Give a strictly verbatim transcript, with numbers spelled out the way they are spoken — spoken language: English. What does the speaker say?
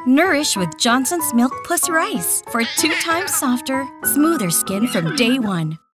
Nourish with Johnson's Milk Plus Rice for two times softer, smoother skin from day one.